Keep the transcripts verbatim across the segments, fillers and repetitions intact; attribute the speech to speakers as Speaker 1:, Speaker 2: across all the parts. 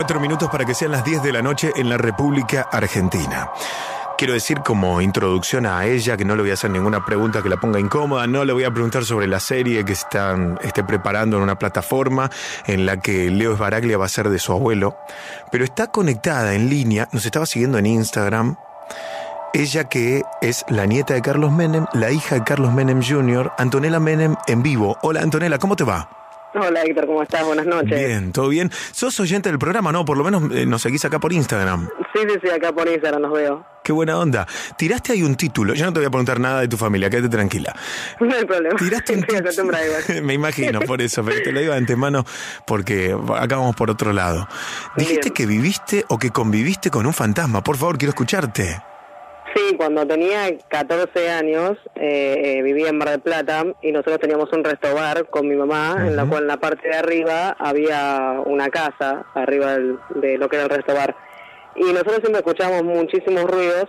Speaker 1: Cuatro minutos para que sean las diez de la noche en la República Argentina. Quiero decir como introducción a ella que no le voy a hacer ninguna pregunta que la ponga incómoda, no le voy a preguntar sobre la serie que están, esté preparando en una plataforma en la que Leo Sbaraglia va a ser de su abuelo, pero está conectada en línea, nos estaba siguiendo en Instagram, ella que es la nieta de Carlos Menem, la hija de Carlos Menem junior, Antonella Menem en vivo. Hola Antonella, ¿cómo te va?
Speaker 2: Hola Héctor, ¿cómo estás? Buenas noches.
Speaker 1: Bien, ¿todo bien? ¿Sos oyente del programa? No, por lo menos eh, nos seguís acá por Instagram.
Speaker 2: Sí, sí, sí, acá por Instagram nos veo.
Speaker 1: Qué buena onda. Tiraste ahí un título, yo no te voy a preguntar nada de tu familia, quédate tranquila.
Speaker 2: No hay problema.
Speaker 1: Tiraste un título. Me imagino, por eso, pero te lo digo de antemano porque acá vamos por otro lado. Dijiste Bien. que viviste o que conviviste con un fantasma, por favor, quiero escucharte.
Speaker 2: Sí, cuando tenía catorce años eh, eh, vivía en Mar del Plata y nosotros teníamos un restobar con mi mamá, uh-huh. en la cual en la parte de arriba había una casa, arriba del, de lo que era el restobar. Y nosotros siempre escuchábamos muchísimos ruidos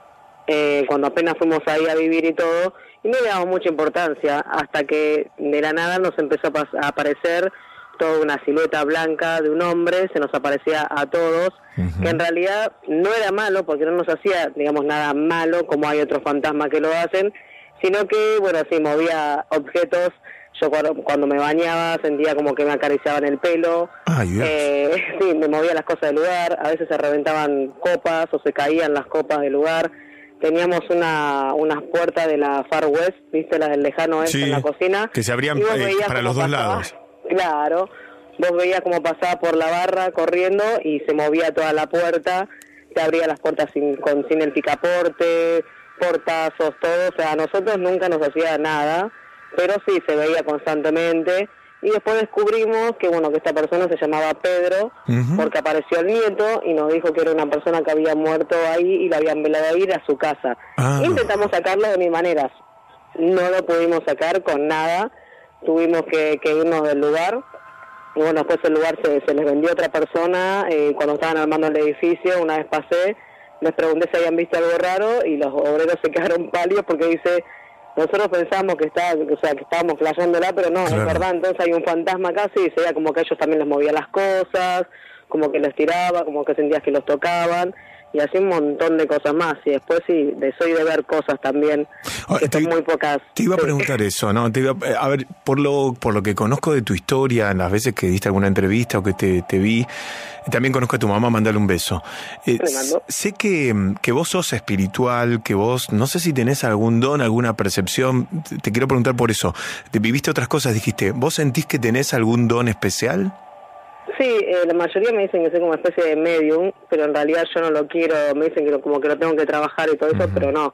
Speaker 2: eh, cuando apenas fuimos ahí a vivir y todo, y no le dábamos mucha importancia, hasta que de la nada nos empezó a, pas- a aparecer toda una silueta blanca de un hombre, se nos aparecía a todos, uh-huh. que en realidad no era malo, porque no nos hacía, digamos, nada malo, como hay otros fantasmas que lo hacen, sino que, bueno, sí, movía objetos. Yo cuando, cuando me bañaba sentía como que me acariciaban el pelo,
Speaker 1: Ay,
Speaker 2: eh, sí, me movía las cosas del lugar, a veces se reventaban copas o se caían las copas del lugar. Teníamos una unas puertas de la Far West, ¿viste? Las del lejano oeste, sí, en la cocina.
Speaker 1: Que se abrían eh, para los dos
Speaker 2: pasaba,
Speaker 1: lados.
Speaker 2: Claro, vos veías cómo pasaba por la barra corriendo y se movía toda la puerta, te abría las puertas sin, con, sin el picaporte, portazos, todo. O sea, a nosotros nunca nos hacía nada, pero sí se veía constantemente. Y después descubrimos que, bueno, que esta persona se llamaba Pedro, uh-huh. porque apareció el nieto y nos dijo que era una persona que había muerto ahí y la habían velado a ir a su casa. Ah. Intentamos sacarlo de mil maneras, no lo pudimos sacar con nada, tuvimos que, que irnos del lugar. Y bueno, después el lugar se, se les vendió a otra persona, eh, cuando estaban armando el edificio, una vez pasé, les pregunté si habían visto algo raro y los obreros se quedaron pálidos porque dice... Nosotros pensamos que está, o sea, que estábamos flasheándola, pero no, claro. Es verdad, entonces hay un fantasma casi y se veía como que ellos también les movía las cosas, como que les tiraba, como que sentías que los tocaban, y así un montón de cosas más. Y después sí, de soy de ver cosas también, oh, que te, son muy pocas.
Speaker 1: Te iba a
Speaker 2: sí.
Speaker 1: preguntar eso, ¿no? Te iba a, a ver, por lo por lo que conozco de tu historia, en las veces que diste alguna entrevista o que te, te vi, también conozco a tu mamá, mandale un beso. Eh, sé que, que vos sos espiritual, que vos, no sé si tenés algún don, alguna percepción, te, te quiero preguntar por eso. Te viviste otras cosas, dijiste, ¿vos sentís que tenés algún don especial?
Speaker 2: Sí, eh, la mayoría me dicen que soy como una especie de medium, pero en realidad yo no lo quiero, me dicen que lo, como que lo tengo que trabajar y todo eso, uh-huh. pero no.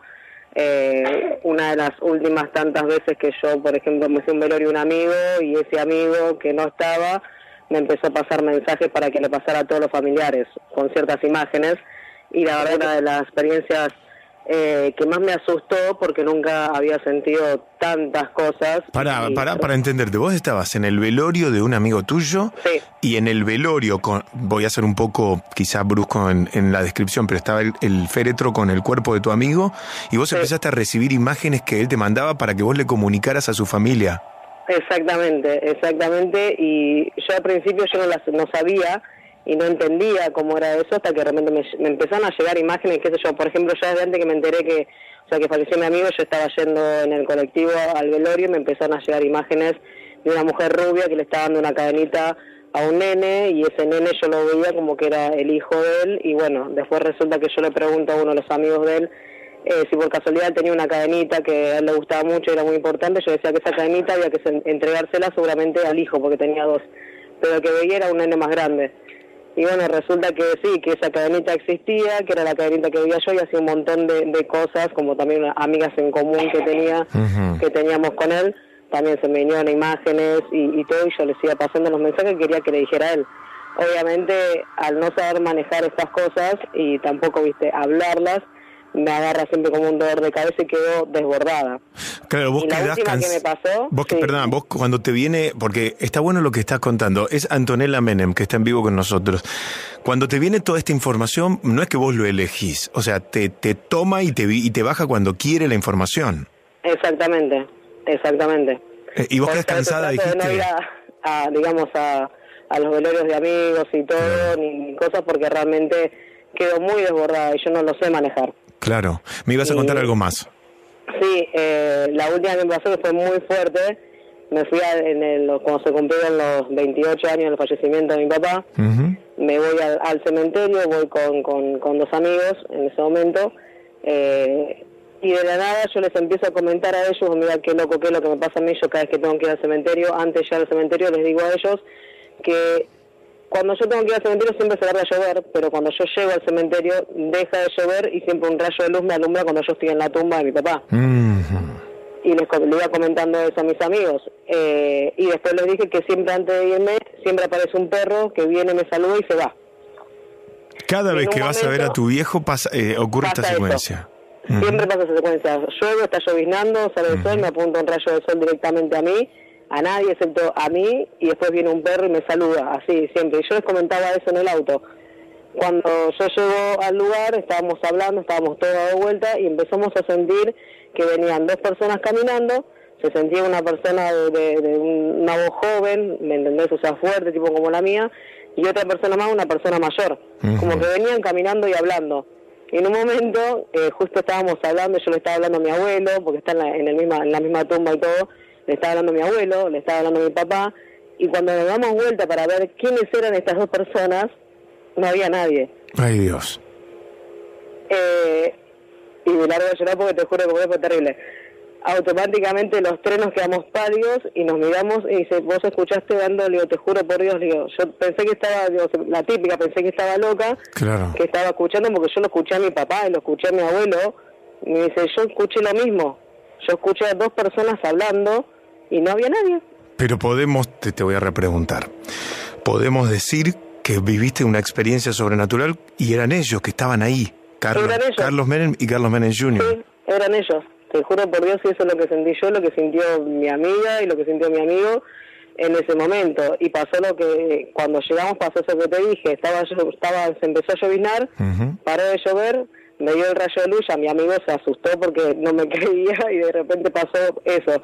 Speaker 2: Eh, una de las últimas tantas veces que yo, por ejemplo, me fui a un velorio de un amigo y ese amigo que no estaba me empezó a pasar mensajes para que le pasara a todos los familiares con ciertas imágenes, y la verdad una de las experiencias eh, que más me asustó porque nunca había sentido tantas cosas.
Speaker 1: Para,
Speaker 2: y...
Speaker 1: para, para entenderte, vos estabas en el velorio de un amigo tuyo,
Speaker 2: sí.
Speaker 1: y en el velorio, con, voy a ser un poco quizá brusco en, en la descripción, pero estaba el, el féretro con el cuerpo de tu amigo y vos sí. empezaste a recibir imágenes que él te mandaba para que vos le comunicaras a su familia.
Speaker 2: Exactamente, exactamente, y yo al principio yo no las no sabía y no entendía cómo era eso hasta que realmente me, me empezaron a llegar imágenes, qué sé yo, por ejemplo, ya desde antes que me enteré que, o sea, que falleció mi amigo, yo estaba yendo en el colectivo al velorio y me empezaron a llegar imágenes de una mujer rubia que le estaba dando una cadenita a un nene, y ese nene yo lo veía como que era el hijo de él, y bueno, después resulta que yo le pregunto a uno de los amigos de él Eh, si por casualidad tenía una cadenita que a él le gustaba mucho y era muy importante. Yo decía que esa cadenita había que entregársela seguramente al hijo porque tenía dos, pero el que veía era un nene más grande. Y bueno, resulta que sí, que esa cadenita existía, que era la cadenita que veía yo, y hacía un montón de, de cosas, como también amigas en común que tenía, uh-huh. que teníamos con él, también se me vinieron imágenes y, y todo, y yo les iba pasando los mensajes que quería que le dijera a él. Obviamente, al no saber manejar estas cosas y tampoco, viste, hablarlas, me agarra siempre como un dolor de cabeza y quedo desbordada.
Speaker 1: Claro, vos
Speaker 2: y la
Speaker 1: quedás
Speaker 2: última
Speaker 1: cans...
Speaker 2: que me pasó...
Speaker 1: Vos, que,
Speaker 2: sí.
Speaker 1: perdón, vos cuando te viene... Porque está bueno lo que estás contando. Es Antonella Menem, que está en vivo con nosotros. Cuando te viene toda esta información, no es que vos lo elegís. O sea, te, te toma y te, y te baja cuando quiere la información.
Speaker 2: Exactamente, exactamente.
Speaker 1: Eh, y vos quedás cansada, dijiste...
Speaker 2: De no ir a, a, digamos, a... a los velorios de amigos y todo, ni, ni cosas, porque realmente quedo muy desbordada y yo no lo sé manejar.
Speaker 1: Claro. Me ibas a contar y, algo más.
Speaker 2: Sí, eh, la última que me pasó que fue muy fuerte. Me fui a, en el, cuando se cumplieron los veintiocho años del fallecimiento de mi papá. Uh-huh. Me voy al, al cementerio, voy con, con, con dos amigos en ese momento. Eh, y de la nada yo les empiezo a comentar a ellos, mira qué loco, qué es lo que me pasa a mí, yo cada vez que tengo que ir al cementerio, antes ya al cementerio les digo a ellos que cuando yo tengo que ir al cementerio siempre se larga a llover, pero cuando yo llego al cementerio deja de llover y siempre un rayo de luz me alumbra cuando yo estoy en la tumba de mi papá. Uh-huh. Y les, les iba comentando eso a mis amigos. Eh, y después les dije que siempre antes de irme, siempre aparece un perro que viene, me saluda y se va.
Speaker 1: Cada vez que vas a ver a tu viejo pasa, eh, ocurre pasa esta secuencia.
Speaker 2: Uh-huh. Siempre pasa esa secuencia. Llueve, está lloviznando, sale el uh-huh. sol, me apunta un rayo de sol directamente a mí, a nadie excepto a mí, y después viene un perro y me saluda, así siempre. Y yo les comentaba eso en el auto. Cuando yo llego al lugar, estábamos hablando, estábamos todos de vuelta y empezamos a sentir que venían dos personas caminando, se sentía una persona de, de, de una voz joven, ¿me entendés? O sea, fuerte, tipo como la mía, y otra persona más, una persona mayor, uh-huh. como que venían caminando y hablando. Y en un momento, eh, justo estábamos hablando, yo le estaba hablando a mi abuelo, porque está en la, en el misma, en la misma tumba y todo, le estaba hablando a mi abuelo, le estaba hablando a mi papá, y cuando nos damos vuelta para ver quiénes eran estas dos personas, no había nadie.
Speaker 1: Ay, Dios.
Speaker 2: Eh, y de largo de llorar porque te juro que fue terrible. Automáticamente los tres nos quedamos pálidos y nos miramos y dice, vos escuchaste dando, le digo, te juro por Dios, le digo, yo pensé que estaba, digo, la típica, pensé que estaba loca,
Speaker 1: claro.
Speaker 2: que estaba escuchando porque yo lo escuché a mi papá y lo escuché a mi abuelo, y me dice, yo escuché lo mismo, yo escuché a dos personas hablando y no había nadie.
Speaker 1: Pero podemos, te, te voy a repreguntar, podemos decir que viviste una experiencia sobrenatural y eran ellos que estaban ahí, Carlos,
Speaker 2: eran ellos.
Speaker 1: Carlos Menem y Carlos Menem junior
Speaker 2: Sí, eran ellos. Te juro por Dios, y eso es lo que sentí yo, lo que sintió mi amiga y lo que sintió mi amigo en ese momento. Y pasó lo que, cuando llegamos pasó eso que te dije, estaba, estaba se empezó a lloviznar, uh-huh. paró de llover, me dio el rayo de luz, a mi amigo se asustó porque no me creía y de repente pasó eso.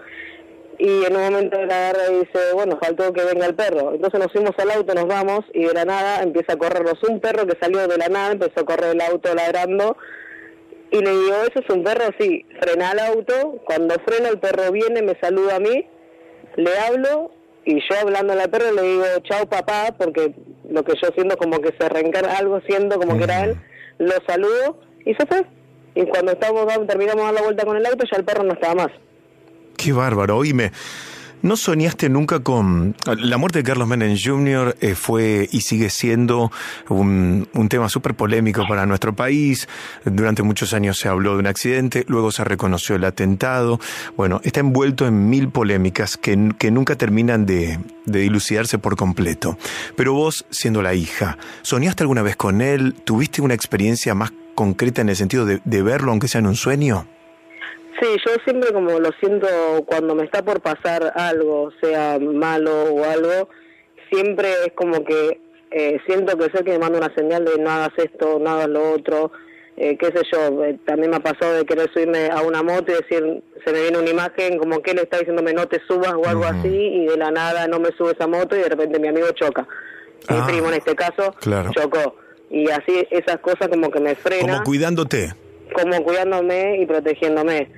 Speaker 2: Y en un momento de la agarra y dice, bueno, faltó que venga el perro. Entonces nos fuimos al auto, nos vamos, y de la nada empieza a corrernos un perro que salió de la nada, empezó a correr el auto ladrando. Y le digo, ¿eso es un perro? Sí, frena el auto, cuando frena el perro viene, me saluda a mí, le hablo, y yo hablando al perro le digo, chao papá, porque lo que yo siento como que se reencarna, algo siento como que era él, lo saludo, y se fue. Y cuando estamos, terminamos de dar la vuelta con el auto, ya el perro no estaba más.
Speaker 1: Qué bárbaro, oíme. ¿No soñaste nunca con... La muerte de Carlos Menem junior eh, fue y sigue siendo un, un tema súper polémico para nuestro país. Durante muchos años se habló de un accidente, luego se reconoció el atentado. Bueno, está envuelto en mil polémicas que, que nunca terminan de, de dilucidarse por completo. Pero vos, siendo la hija, ¿soñaste alguna vez con él? ¿Tuviste una experiencia más concreta en el sentido de, de verlo, aunque sea en un sueño?
Speaker 2: Sí, yo siempre como lo siento cuando me está por pasar algo, sea malo o algo, siempre es como que eh, siento que sé que me manda una señal de no hagas esto, no hagas lo otro, eh, qué sé yo, eh, también me ha pasado de querer subirme a una moto y decir, se me viene una imagen como que él está diciéndome no te subas o algo uh-huh. así, y de la nada no me sube esa moto y de repente mi amigo choca. Mi ah, primo en este caso claro. chocó. Y así esas cosas como que me frenan.
Speaker 1: Como cuidándote.
Speaker 2: Como cuidándome y protegiéndome.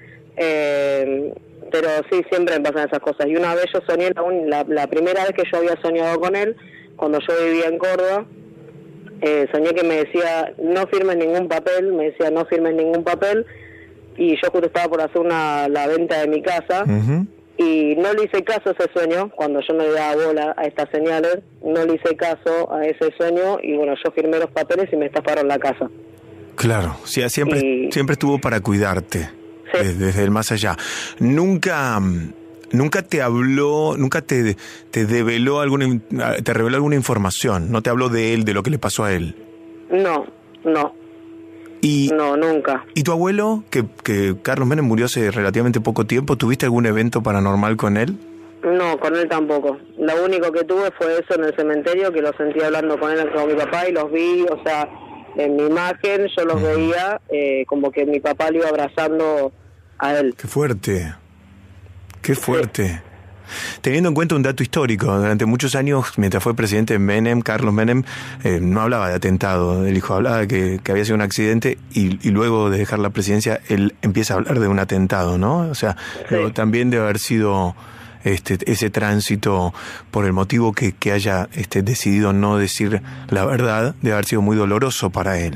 Speaker 2: Eh, pero sí, siempre me pasan esas cosas. Y una vez yo soñé, la, la primera vez que yo había soñado con él, cuando yo vivía en Córdoba, eh, soñé que me decía, no firmes ningún papel, me decía, no firmes ningún papel, y yo justo estaba por hacer una la venta de mi casa, uh-huh. y no le hice caso a ese sueño, cuando yo no le daba bola a estas señales, no le hice caso a ese sueño, y bueno, yo firmé los papeles y me estafaron la casa.
Speaker 1: Claro, sí, siempre, y... siempre estuvo para cuidarte. Sí. Desde, desde el más allá. Nunca, nunca te habló, nunca te, te develó alguna, te reveló alguna información. No te habló de él, de lo que le pasó a él.
Speaker 2: No, no.
Speaker 1: Y,
Speaker 2: no, nunca.
Speaker 1: ¿Y tu abuelo, que, que Carlos Menem murió hace relativamente poco tiempo, tuviste algún evento paranormal con él?
Speaker 2: No, con él tampoco. Lo único que tuve fue eso en el cementerio, que lo sentí hablando con él, con mi papá, y los vi, o sea, en mi imagen yo los uh-huh. veía eh, como que mi papá le iba abrazando a él.
Speaker 1: Qué fuerte, qué fuerte. Teniendo en cuenta un dato histórico, durante muchos años, mientras fue presidente Menem, Carlos Menem, eh, no hablaba de atentado del hijo, hablaba de que, que había sido un accidente y, y luego de dejar la presidencia, él empieza a hablar de un atentado, ¿no? O sea,
Speaker 2: Sí.
Speaker 1: también debe haber sido este ese tránsito por el motivo que, que haya este, decidido no decir la verdad, debe haber sido muy doloroso para él.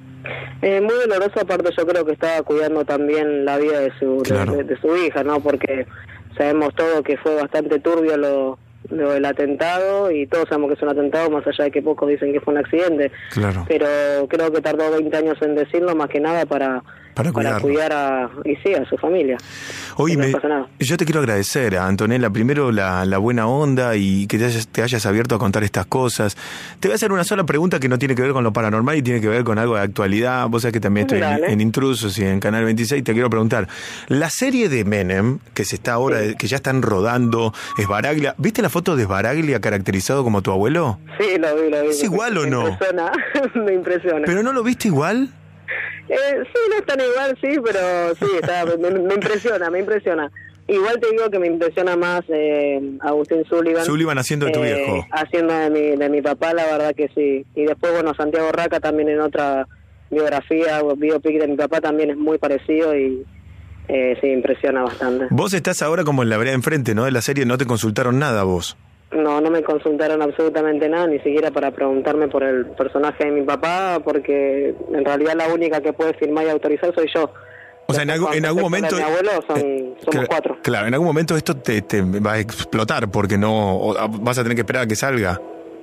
Speaker 2: Eh, muy doloroso, aparte yo creo que estaba cuidando también la vida de su,
Speaker 1: Claro.
Speaker 2: de, de su hija, ¿no? Porque sabemos todo que fue bastante turbio lo, lo del atentado y todos sabemos que es un atentado, más allá de que pocos dicen que fue un accidente.
Speaker 1: Claro.
Speaker 2: Pero creo que tardó veinte años en decirlo, más que nada para,
Speaker 1: Para cuidarlo.
Speaker 2: cuidar a, y sí, a su familia.
Speaker 1: Oye,
Speaker 2: Y no
Speaker 1: me-
Speaker 2: pasa nada.
Speaker 1: yo te quiero agradecer, a Antonella, primero la, la buena onda y que te hayas, te hayas abierto a contar estas cosas. Te voy a hacer una sola pregunta que no tiene que ver con lo paranormal y tiene que ver con algo de actualidad. Vos sabés que también estoy en,
Speaker 2: Dale.
Speaker 1: en Intrusos y en Canal veintiséis. Te quiero preguntar, la serie de Menem, que se está ahora,
Speaker 2: Sí.
Speaker 1: que ya están rodando, Esbaraglia, ¿viste la foto de Esbaraglia caracterizado como tu abuelo?
Speaker 2: Sí, lo vi, lo vi.
Speaker 1: ¿Es igual o
Speaker 2: me
Speaker 1: no?
Speaker 2: Impresiona, me impresiona.
Speaker 1: ¿Pero no lo viste igual?
Speaker 2: Eh, sí, no es tan igual, sí, pero sí, está, me, me impresiona, me impresiona. Igual te digo que me impresiona más eh, Agustín Sullivan.
Speaker 1: Sullivan haciendo de tu
Speaker 2: eh,
Speaker 1: viejo.
Speaker 2: Haciendo de mi, de mi papá, la verdad que sí. Y después, bueno, Santiago Raca también en otra biografía, o biopic de mi papá también es muy parecido y eh, sí, impresiona bastante.
Speaker 1: Vos estás ahora como en la vereda enfrente, ¿no? De la serie, no te consultaron nada vos.
Speaker 2: No, no me consultaron absolutamente nada, ni siquiera para preguntarme por el personaje de mi papá, porque en realidad la única que puede firmar y autorizar soy yo.
Speaker 1: O sea, en, algún- en algún momento...
Speaker 2: Mi abuelo son,
Speaker 1: eh,
Speaker 2: somos
Speaker 1: cla-
Speaker 2: cuatro.
Speaker 1: Claro, en algún momento esto te, te va a explotar porque no o a- vas a tener que esperar a que salga.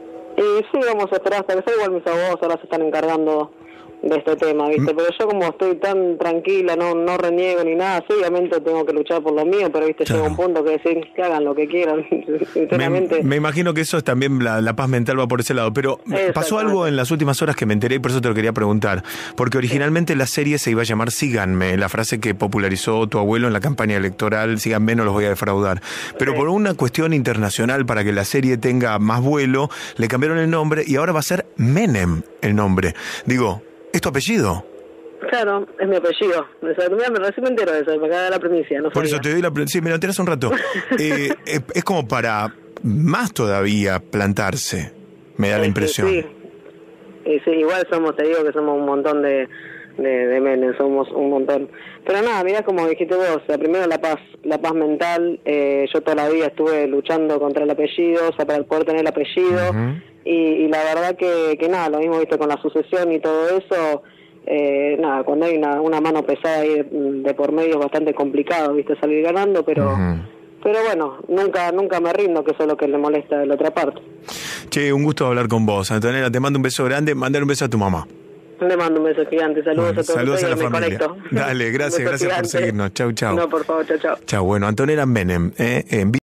Speaker 2: Y sí, vamos a esperar hasta que sea. Igual mis abogados ahora se están encargando de este tema, ¿viste? Pero yo como estoy tan tranquila, no no reniego ni nada, sí, obviamente tengo que luchar por lo mío, pero, ¿viste?
Speaker 1: Claro.
Speaker 2: Llega un punto que decir que hagan lo que quieran,
Speaker 1: Me,
Speaker 2: sinceramente.
Speaker 1: me imagino que eso es también la, la paz mental va por ese lado. Pero
Speaker 2: Exactamente.
Speaker 1: pasó algo en las últimas horas que me enteré y por eso te lo quería preguntar. Porque originalmente la serie se iba a llamar Síganme, la frase que popularizó tu abuelo en la campaña electoral, síganme, no los voy a defraudar. Pero
Speaker 2: Sí.
Speaker 1: por una cuestión internacional, para que la serie tenga más vuelo, le cambiaron el nombre y ahora va a ser Menem el nombre. Digo, ¿es tu apellido?
Speaker 2: Claro, es mi apellido. O sea, mira, me recién me entero de eso, me acaba de dar la primicia, no
Speaker 1: Por
Speaker 2: sabía.
Speaker 1: eso te doy la... pre- Sí, me lo enteré hace un rato. Eh, es, es como para más todavía plantarse, me da la
Speaker 2: Sí,
Speaker 1: impresión.
Speaker 2: Sí, y sí, igual somos, te digo que somos un montón de, de, de menes, somos un montón. Pero nada, mirá como dijiste vos, o sea, primero la paz, la paz mental, eh, yo toda la vida estuve luchando contra el apellido, o sea, para poder tener el apellido,
Speaker 1: Ujú.
Speaker 2: y, y la verdad que, que nada, lo mismo viste con la sucesión y todo eso, eh, nada, cuando hay una, una mano pesada ahí de, de por medio es bastante complicado, viste, salir ganando, pero...
Speaker 1: Ujú.
Speaker 2: Pero bueno, nunca nunca me rindo, que eso es lo que le molesta de la otra parte.
Speaker 1: Che, un gusto hablar con vos, Antonella. Te mando un beso grande. Mandar un beso a tu mamá.
Speaker 2: Le mando un beso gigante, saludos
Speaker 1: Bueno,
Speaker 2: a todos
Speaker 1: saludos a
Speaker 2: ustedes,
Speaker 1: la
Speaker 2: me
Speaker 1: familia.
Speaker 2: conecto.
Speaker 1: Dale, gracias,
Speaker 2: Un beso
Speaker 1: gracias por
Speaker 2: gigante.
Speaker 1: seguirnos. Chau, chau.
Speaker 2: No, por favor, chau, chau.
Speaker 1: Chau, bueno, Antonella Menem, eh, en